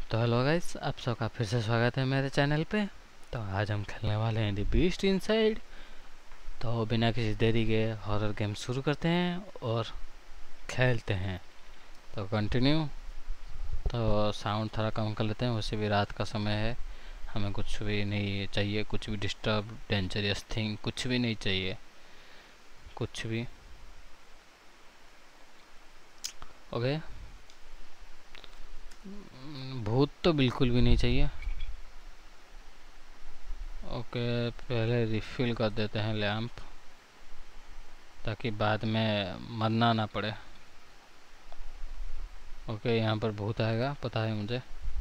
तो hello guys, आप सबका फिर से स्वागत है मेरे चैनल पे। तो आज हम खेलने वाले हैं द बीस्ट इनसाइड। तो बिना किसी देरी के हॉरर गेम शुरू करते हैं और खेलते हैं। तो कंटिन्यू। तो साउंड थोड़ा कम कर लेते हैं, वैसे भी रात का समय है। हमें कुछ भी नहीं चाहिए, कुछ भी डिस्टर्ब डेंजरियस थिंग कुछ भी नहीं चाहिए, कुछ भी। ओके, भूत तो बिल्कुल भी नहीं चाहिए। ओके, पहले रिफिल कर देते हैं लैंप, ताकि बाद में मरना ना पड़े। ओके, यहाँ पर भूत आएगा, पता है मुझे।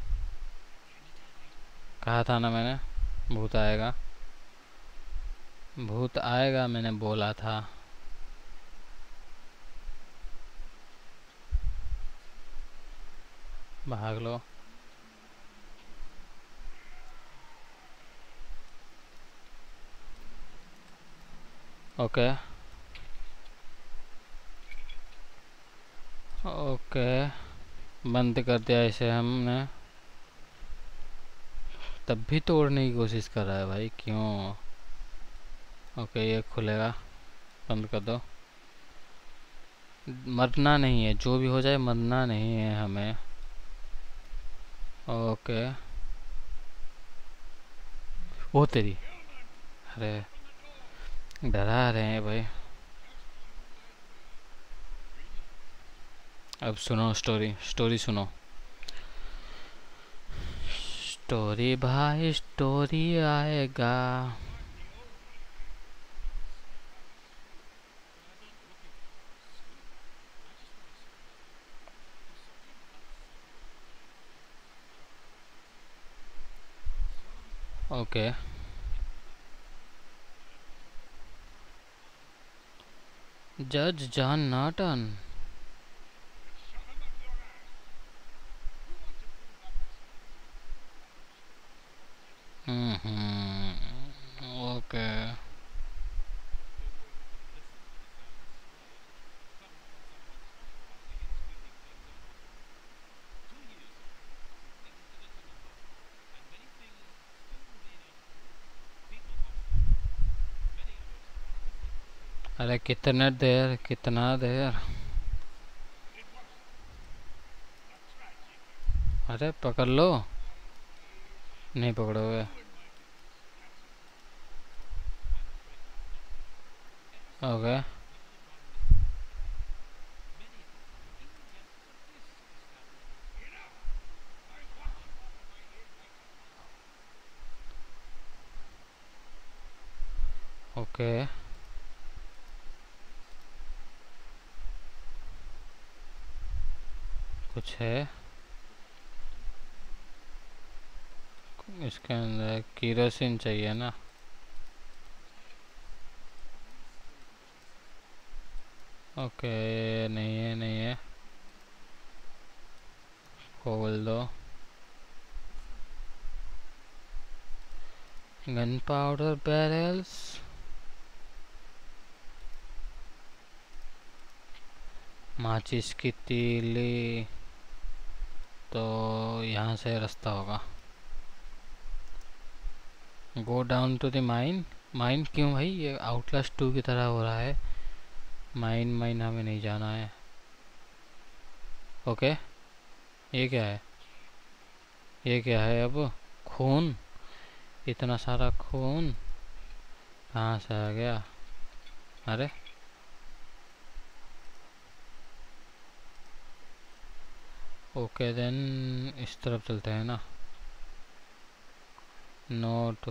कहा था ना मैंने, भूत आएगा। भूत आएगा मैंने बोला था। भाग लो। ओके ओके, बंद कर दिया इसे हमने। तब भी तोड़ने की कोशिश कर रहा है भाई, क्यों? ओके, ये खुलेगा, बंद कर दो। मरना नहीं है, जो भी हो जाए मरना नहीं है हमें। ओके, वो तेरी। अरे, डरा रहे हैं भाई। अब सुनो, स्टोरी स्टोरी सुनो। स्टोरी भाई, स्टोरी आएगा। ओके, जज जॉन नॉटन। ओके, अरे कितने देर, कितना देर। अरे पकड़ लो। नहीं पकड़ोगे? ओके ओके, कुछ है इसके अंदर। केरोसिन चाहिए ना? ओके, नहीं है, नहीं है। खोल दो। Gun powder barrels. माचिस की तीली। तो यहाँ से रास्ता होगा। Go down to the mine. Mine क्यों भाई? ये आउटलास्ट 2 की तरह हो रहा है। माइन माइन हमें नहीं जाना है। ओके, ये क्या है? ये क्या है अब? खून, इतना सारा खून कहाँ से आ गया? अरे, ओके देन, इस तरफ चलते हैं ना। Note,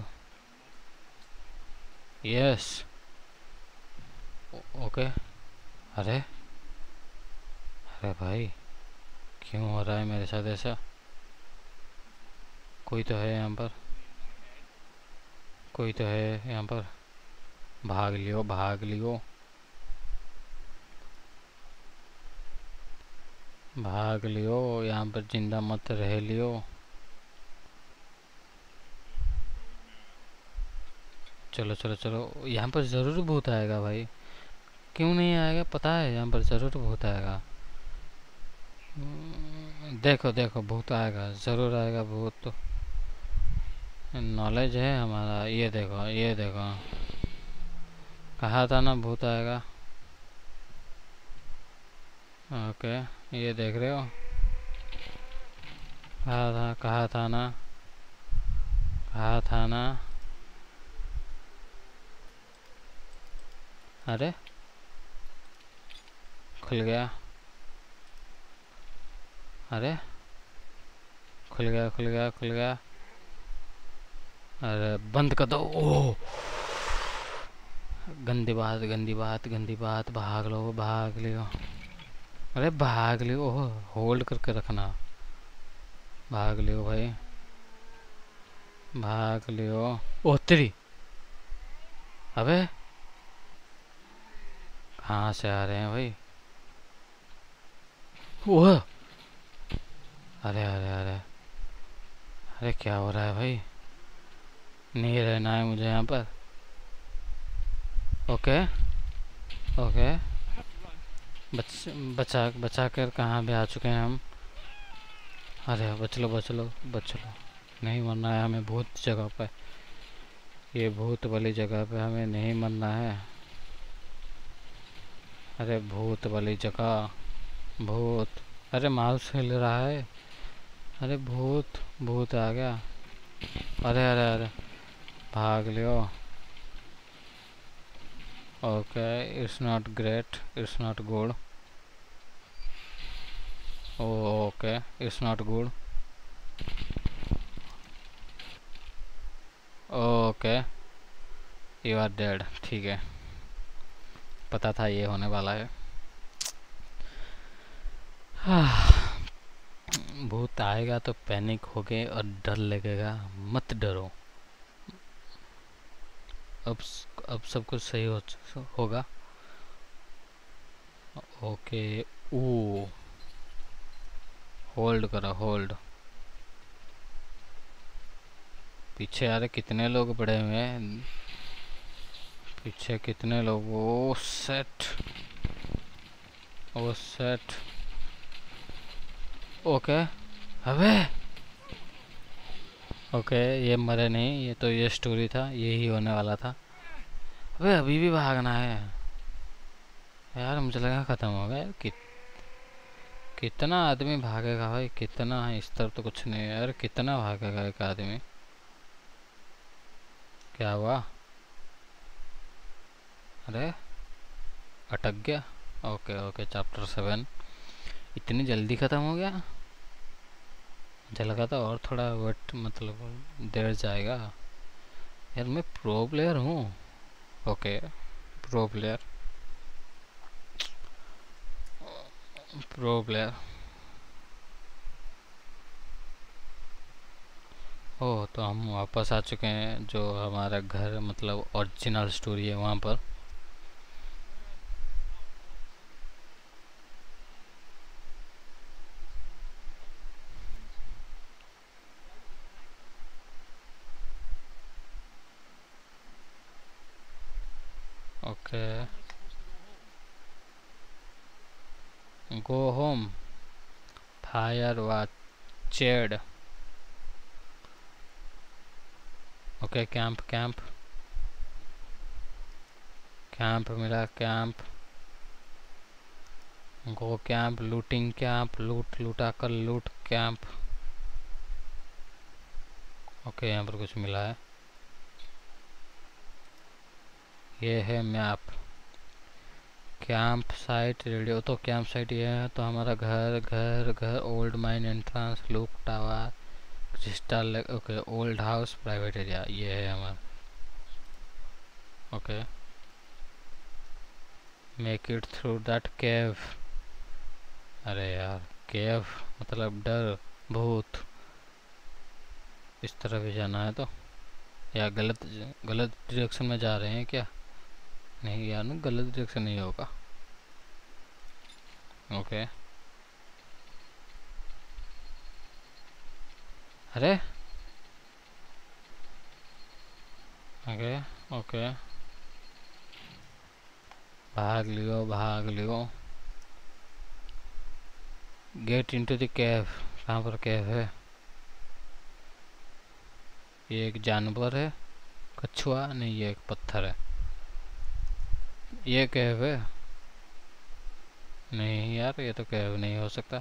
yes. ओके। अरे, अरे भाई, क्यों हो रहा है मेरे साथ ऐसा? कोई तो है यहाँ पर, कोई तो है यहाँ पर। भाग लियो, भाग लियो, भाग लियो, यहाँ पर जिंदा मत रह लियो। चलो चलो चलो, यहाँ पर ज़रूर भूत आएगा भाई। क्यों नहीं आएगा? पता है यहाँ पर ज़रूर भूत आएगा। देखो देखो, भूत आएगा, ज़रूर आएगा भूत तो। नॉलेज है हमारा। ये देखो, ये देखो, कहा था ना भूत आएगा। ओके, ये देख रहे हो, कहा था ना, कहा था ना। अरे खुल गया, अरे खुल गया, खुल गया, खुल गया। अरे बंद कर दो। ओह, गंदी बात, गंदी बात, गंदी बात। भाग लो, भाग लियो। अरे भाग लियो, ओह, होल्ड करके रखना। भाग लियो भाई, भाग लियो। ओ तेरी, अबे कहाँ से आ रहे हैं भाई? ओह, अरे अरे अरे, अरे क्या हो रहा है भाई? नहीं रहना है मुझे यहाँ पर। Okay, okay. बच बचा बचा कर कहाँ भी आ चुके हैं हम। अरे बच लो, बच लो, बच लो। नहीं मरना है हमें भूत जगह पे। ये भूत वाली जगह पे हमें नहीं मरना है। अरे भूत वाली जगह, भूत। अरे माउस हिल रहा है। अरे भूत, भूत आ गया। अरे अरे अरे, भाग लियो। Okay, it's not great, it's not good. Okay, it's not good. Okay, you are dead. ठीक है, पता था ये होने वाला है। भूत आएगा तो पैनिक हो गए और डर लगेगा। मत डरो। अब अब सब कुछ सही होगा। ओके। ओ, होल्ड करो, होल्ड। पीछे यार कितने लोग पड़े हुए हैं, पीछे कितने लोग। ओ सेट, ओ सेट। ओके, अबे ओके, ये मरे नहीं, ये तो ये स्टोरी था, यही होने वाला था। अबे अभी भी भागना है यार, मुझे लगा ख़त्म हो गया। कितना आदमी भागेगा भाई, कितना? इस तरफ तो कुछ नहीं है यार, कितना भागेगा एक आदमी? क्या हुआ? अरे अटक गया। ओके ओके, चैप्टर 7 इतनी जल्दी ख़त्म हो गया। मुझे लगा था और थोड़ा वेट, मतलब देर जाएगा। यार मैं प्रो प्लेयर हूँ। Okay, pro player, pro player. Oh, तो हम वापस आ चुके हैं जो हमारा घर, मतलब ओरिजिनल स्टोरी है वहाँ पर। Okay, go home, fire watched. Okay, camp, camp, camp मिला, camp. Go camp, looting camp, loot, लूटा कर लूट कैंप। ओके, यहाँ पर कुछ मिला है। ये है मैप। कैंप साइट रेडियो, तो कैंप साइट ये है, तो हमारा घर, घर, घर, old mine entrance, look tower, crystal. Okay, old house, private area, ये है हमारा। Okay, make it through that cave. अरे यार, केव मतलब डर, भूत। इस तरह भी जाना है तो, या गलत, गलत डायरेक्शन में जा रहे हैं क्या? नहीं यार, ना गलत डायरेक्शन नहीं होगा। ओके, अरे ओके, ओके, भाग लियो, भाग लियो। Get into the cave. कहाँ पर केव है? ये एक जानवर है, कछुआ नहीं, ये एक पत्थर है। ये केव है? नहीं यार, ये तो केव नहीं हो सकता।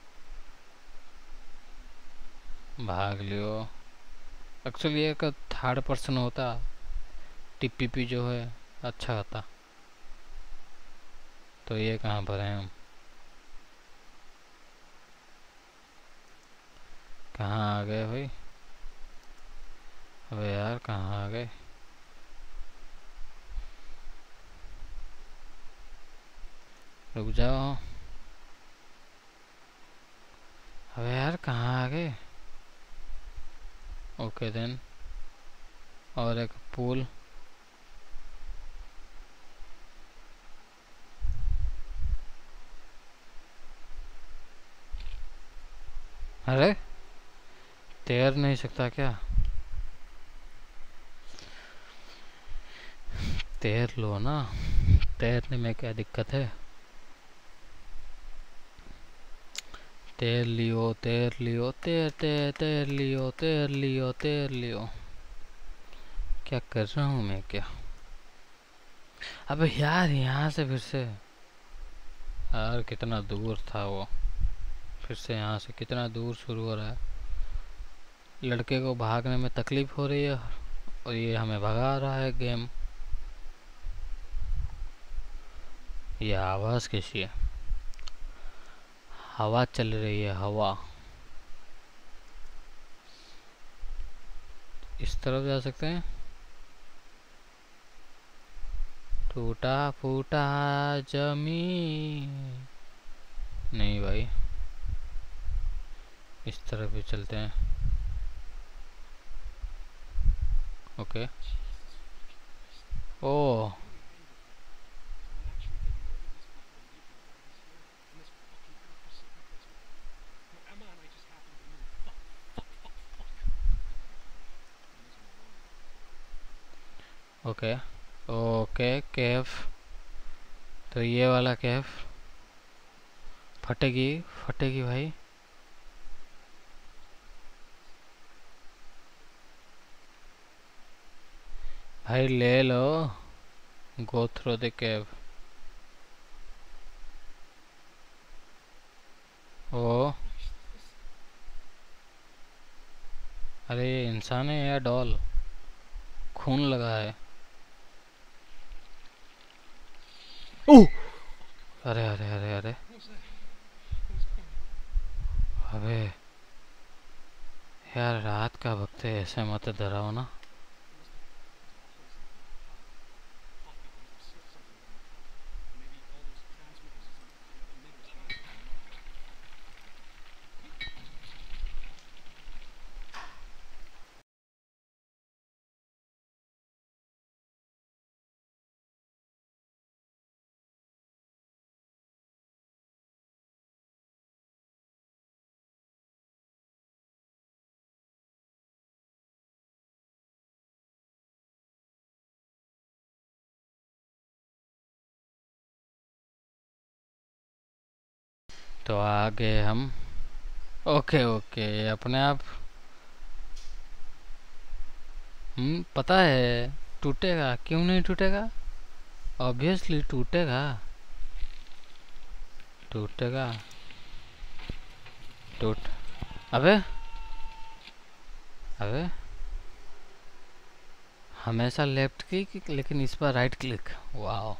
भाग लियो। एक्चुअली एक थर्ड पर्सन होता, टीपीपी जो है अच्छा होता। तो ये कहाँ पर है? हम कहाँ आ गए भाई? अबे यार कहाँ आ गए? रुक जाओ। अबे यार कहाँ आ गए? Okay then. और एक पूल। अरे तैर नहीं सकता क्या? तैर लो ना, तैरने में क्या दिक्कत है? तैर लियो, तैर लियो, तैर तैर तैर लियो, तैर लियो, तैर लियो। क्या कर रहा हूँ मैं क्या? अबे यार यहाँ से फिर से, यार कितना दूर था वो। फिर से यहाँ से कितना दूर शुरू हो रहा है। लड़के को भागने में तकलीफ हो रही है और ये हमें भगा रहा है गेम। ये आवाज़ कैसी है? हवा चल रही है, हवा। इस तरफ जा सकते हैं। टूटा फूटा जमीन। नहीं भाई, इस तरफ भी चलते हैं। Okay. Oh okay okay. Cave, तो ये वाला केफ फटेगी, फटेगी भाई। भाई ले लो। Go through the cave. ओ अरे ये इंसान है या डॉल? खून लगा है। ओह! अरे अरे अरे अरे। अबे यार रात का वक्त है, ऐसे मत डराओ ना। तो आगे हम। ओके ओके, अपने आप। पता है टूटेगा, क्यों नहीं टूटेगा? ऑब्वियसली टूटेगा, टूटेगा। टूट। अबे अबे, हमेशा लेफ्ट क्लिक लेकिन इस बार राइट क्लिक। वाह।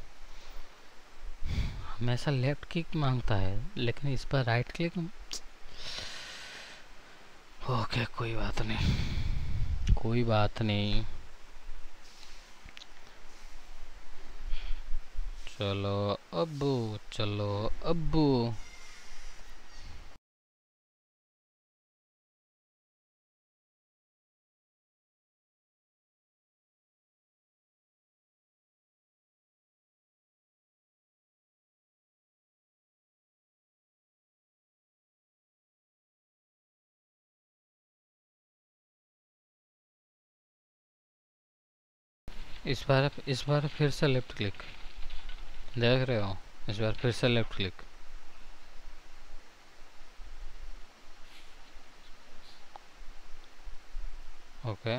हमेशा लेफ्ट क्लिक मांगता है लेकिन इस बार राइट क्लिक। ओके कोई बात नहीं, कोई बात नहीं। चलो अब्बू, चलो अब्बू। इस बार फिर से लेफ्ट क्लिक। देख रहे हो? इस बार फिर से लेफ्ट क्लिक। ओके।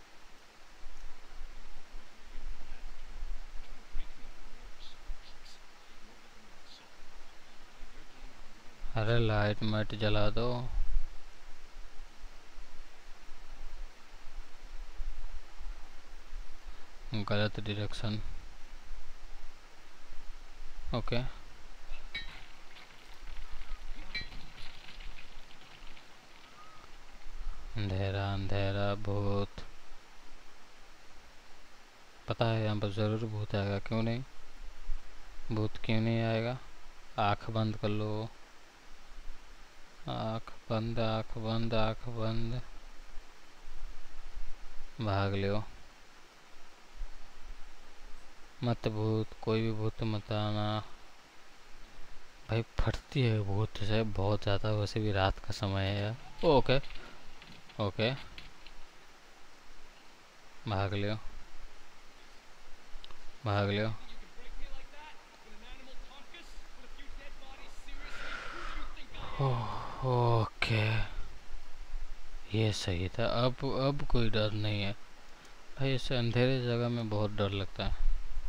अरे लाइट मत जला दो। गलत डायरेक्शन। ओके। अंधेरा अंधेरा भूत। पता है यहाँ पर ज़रूर भूत आएगा, क्यों नहीं? भूत क्यों नहीं आएगा? आँख बंद कर लो। आँख बंद, आँख बंद, आँख बंद। भाग लियो। मत भूत, कोई भी भूत मत आना भाई। फटती है भूत से बहुत ज़्यादा, वैसे भी रात का समय है यार। Okay okay. भाग लियो, भाग लियो। ओके, ये सही था। अब कोई डर नहीं है भाई। इससे अंधेरे जगह में बहुत डर लगता है।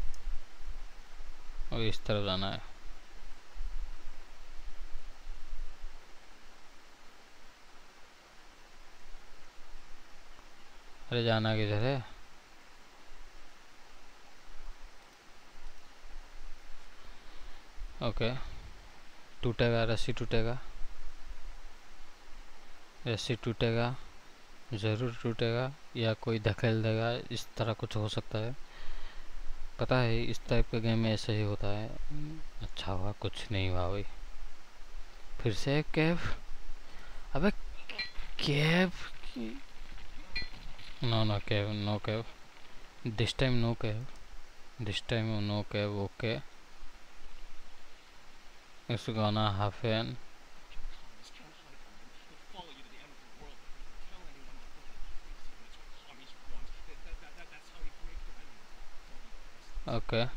और इस तरफ जाना है। अरे जाना किधर है? ओके। टूटेगा, रस्सी टूटेगा, रस्सी टूटेगा, ज़रूर टूटेगा। या कोई धकेल देगा, इस तरह कुछ हो सकता है। पता है इस टाइप के गेम में ऐसे ही होता है। अच्छा हुआ कुछ नहीं हुआ भाई। फिर से कैब। अबे cab. No no cab, no cab. This time no cab, this time no cab. Okay. It's gonna happen. Okay.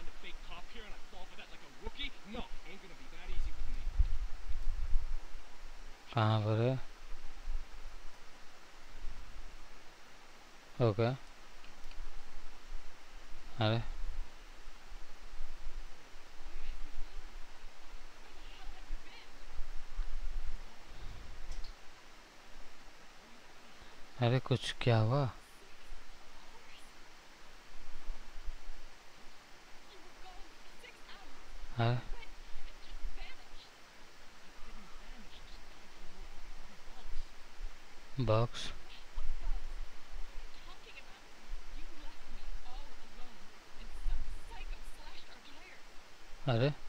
कहाँ पर है? ओके। अरे अरे कुछ क्या हुआ? अरे बॉक्स। अरे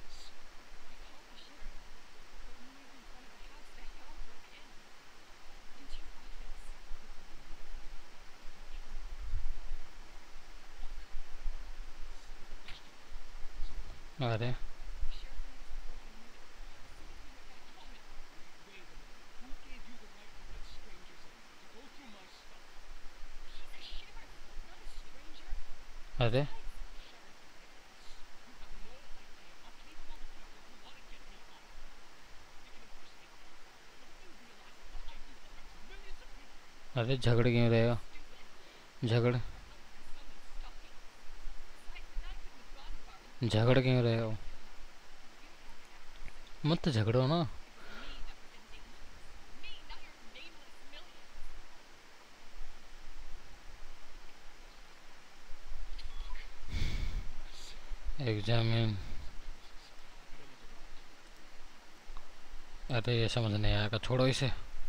अरे अरे अरे झगड़ क्यों रहे हो? झगड़ झगड़ क्यों रहे हो? मत झगड़ो ना। एग्जामिन। अरे ये समझ नहीं आएगा, छोड़ो इसे।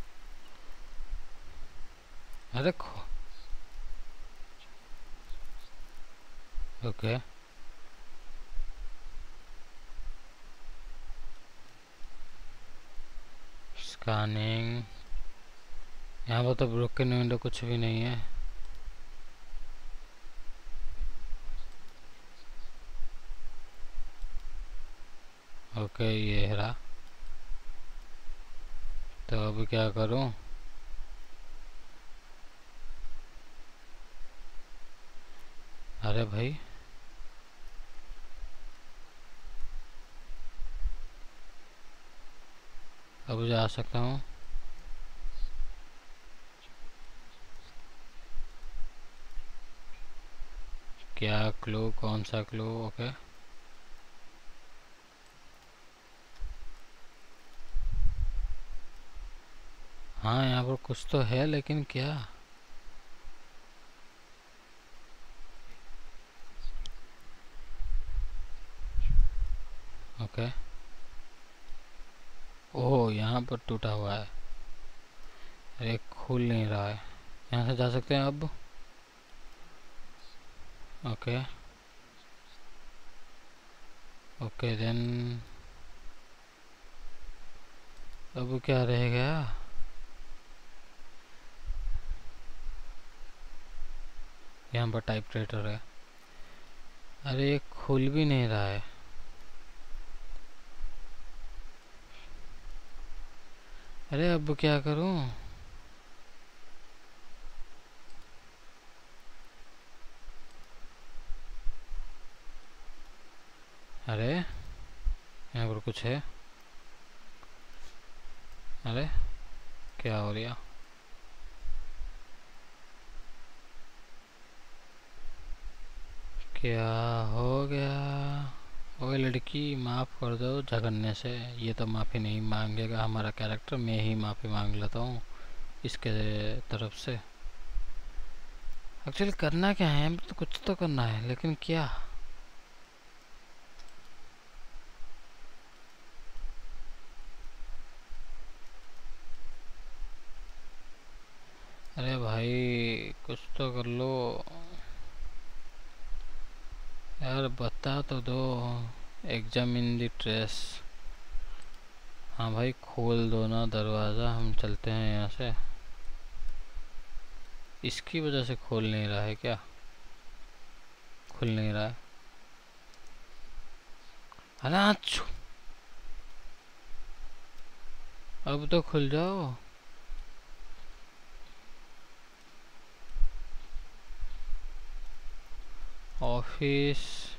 अरे ओके। स्कैनिंग। यहाँ पर तो ब्रोकन विंडो कुछ भी नहीं है। ओके ये रहा। तो अब क्या करूँ? अरे भाई अब जा सकता हूँ? क्या क्लू, कौन सा क्लू? ओके, हाँ यहाँ पर कुछ तो है, लेकिन क्या? ओके, ओह यहाँ पर टूटा हुआ है। अरे खुल नहीं रहा है। यहाँ से जा सकते हैं अब? ओके ओके देन अब क्या रह गया? यहाँ पर टाइपराइटर है। अरे ये खुल भी नहीं रहा है। अरे अब क्या करूं? अरे यहाँ पर कुछ है। अरे क्या हो रहा? क्या हो गया? ओए लड़की, माफ़ कर दो झगड़ने से। ये तो माफ़ी नहीं मांगेगा हमारा कैरेक्टर, मैं ही माफ़ी मांग लेता हूँ इसके तरफ से। एक्चुअली करना क्या है? तो कुछ तो करना है, लेकिन क्या? अरे भाई कुछ तो कर लो यार, बता तो दो। Examine the trace. हाँ भाई खोल दो ना दरवाज़ा, हम चलते हैं यहाँ से। इसकी वजह से खोल नहीं रहा है क्या? खुल नहीं रहा है। अनाच, अब तो खुल जाओ। ऑफिस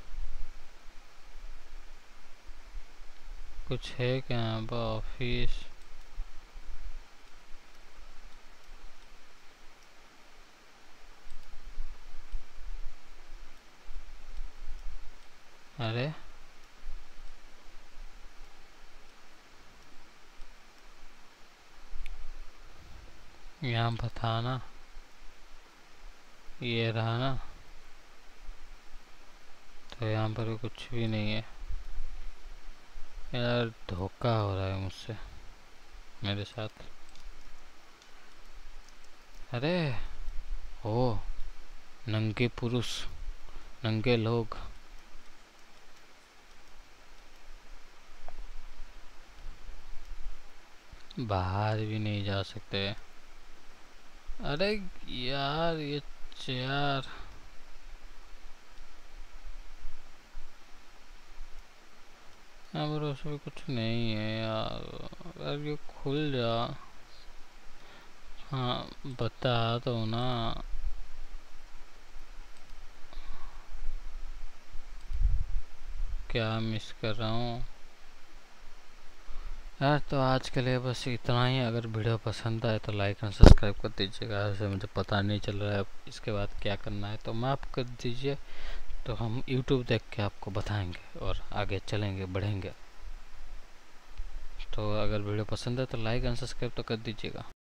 कुछ है क्या यहाँ पर? ऑफिस अरे यहाँ पर था ना, ये रहा ना, तो यहाँ पर भी कुछ भी नहीं है यार। धोखा हो रहा है मुझसे, मेरे साथ। अरे ओ, नंगे पुरुष, नंगे लोग। बाहर भी नहीं जा सकते। अरे यार ये चेयर, यहाँ पर उसमें कुछ नहीं है यार। यार ये खुल जा। हाँ बता तो ना। क्या मिस कर रहा हूँ यार? तो आज के लिए बस इतना ही। अगर वीडियो पसंद आए तो लाइक एंड सब्सक्राइब कर दीजिएगा। ऐसे मुझे पता नहीं चल रहा है इसके बाद क्या करना है, तो माफ़ कर दीजिए। तो हम YouTube देख के आपको बताएंगे और आगे चलेंगे, बढ़ेंगे। तो अगर वीडियो पसंद है तो लाइक एंड सब्सक्राइब तो कर दीजिएगा।